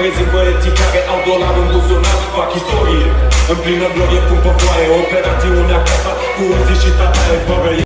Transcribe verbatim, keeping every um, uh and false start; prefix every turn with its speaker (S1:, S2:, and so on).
S1: prezint băieții care au dolar în buzunar. Fac istorie, în plină glorie, pun pe foaie operațiunea casa cu Uzi și tataie fără